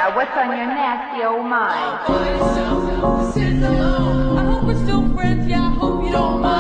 now, what's on your nasty old mind? Sitting alone. I hope we're still friends, yeah, I hope you don't mind.